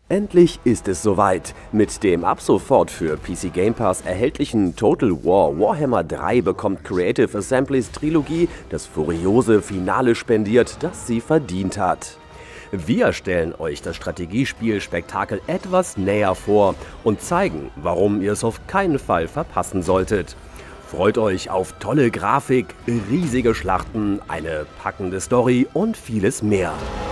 Endlich ist es soweit. Mit dem ab sofort für PC Game Pass erhältlichen Total War Warhammer 3 bekommt Creative Assemblies Trilogie das furiose Finale spendiert, das sie verdient hat. Wir stellen euch das Strategiespiel-Spektakel etwas näher vor und zeigen, warum ihr es auf keinen Fall verpassen solltet. Freut euch auf tolle Grafik, riesige Schlachten, eine packende Story und vieles mehr.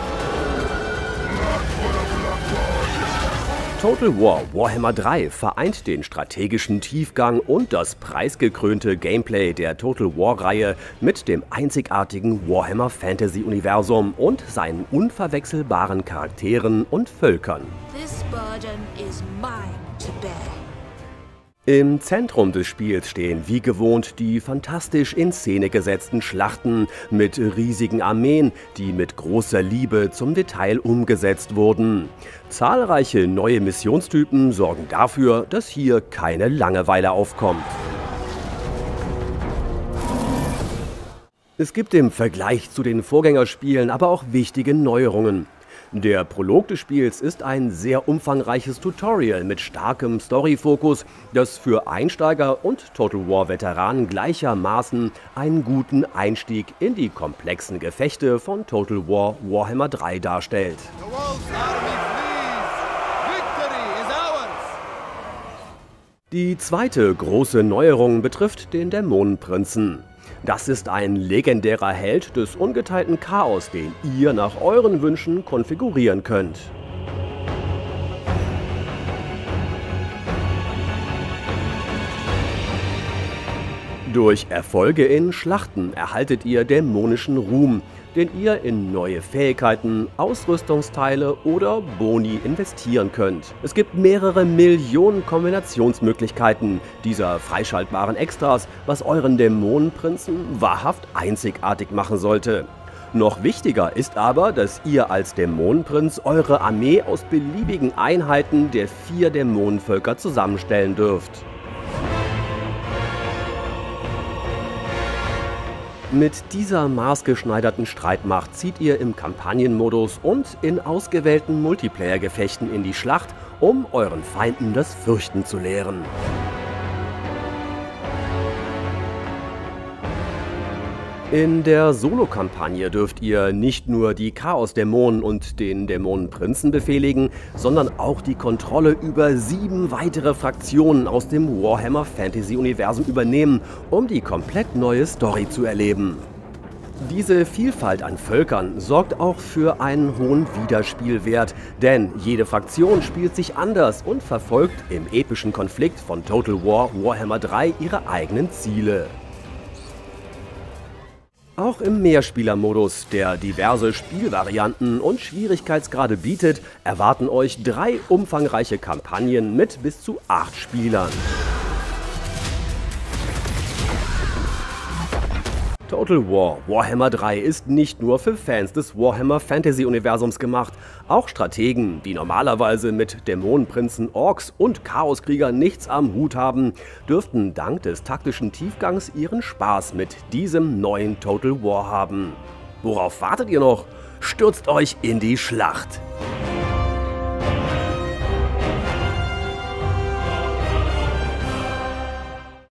Total War Warhammer 3 vereint den strategischen Tiefgang und das preisgekrönte Gameplay der Total War-Reihe mit dem einzigartigen Warhammer Fantasy-Universum und seinen unverwechselbaren Charakteren und Völkern. This burden is mine to bear. Im Zentrum des Spiels stehen wie gewohnt die fantastisch in Szene gesetzten Schlachten mit riesigen Armeen, die mit großer Liebe zum Detail umgesetzt wurden. Zahlreiche neue Missionstypen sorgen dafür, dass hier keine Langeweile aufkommt. Es gibt im Vergleich zu den Vorgängerspielen aber auch wichtige Neuerungen. Der Prolog des Spiels ist ein sehr umfangreiches Tutorial mit starkem Story-Fokus, das für Einsteiger und Total War-Veteranen gleichermaßen einen guten Einstieg in die komplexen Gefechte von Total War Warhammer 3 darstellt. Die zweite große Neuerung betrifft den Dämonenprinzen. Das ist ein legendärer Held des ungeteilten Chaos, den ihr nach euren Wünschen konfigurieren könnt. Durch Erfolge in Schlachten erhaltet ihr dämonischen Ruhm, den ihr in neue Fähigkeiten, Ausrüstungsteile oder Boni investieren könnt. Es gibt mehrere Millionen Kombinationsmöglichkeiten dieser freischaltbaren Extras, was euren Dämonenprinzen wahrhaft einzigartig machen sollte. Noch wichtiger ist aber, dass ihr als Dämonenprinz eure Armee aus beliebigen Einheiten der 4 Dämonenvölker zusammenstellen dürft. Mit dieser maßgeschneiderten Streitmacht zieht ihr im Kampagnenmodus und in ausgewählten Multiplayer-Gefechten in die Schlacht, um euren Feinden das Fürchten zu lehren. In der Solo-Kampagne dürft ihr nicht nur die Chaos-Dämonen und den Dämonenprinzen befehligen, sondern auch die Kontrolle über 7 weitere Fraktionen aus dem Warhammer Fantasy-Universum übernehmen, um die komplett neue Story zu erleben. Diese Vielfalt an Völkern sorgt auch für einen hohen Wiederspielwert, denn jede Fraktion spielt sich anders und verfolgt im epischen Konflikt von Total War Warhammer 3 ihre eigenen Ziele. Auch im Mehrspielermodus, der diverse Spielvarianten und Schwierigkeitsgrade bietet, erwarten euch 3 umfangreiche Kampagnen mit bis zu 8 Spielern. Total War Warhammer 3 ist nicht nur für Fans des Warhammer Fantasy Universums gemacht. Auch Strategen, die normalerweise mit Dämonenprinzen, Orks und Chaoskriegern nichts am Hut haben, dürften dank des taktischen Tiefgangs ihren Spaß mit diesem neuen Total War haben. Worauf wartet ihr noch? Stürzt euch in die Schlacht!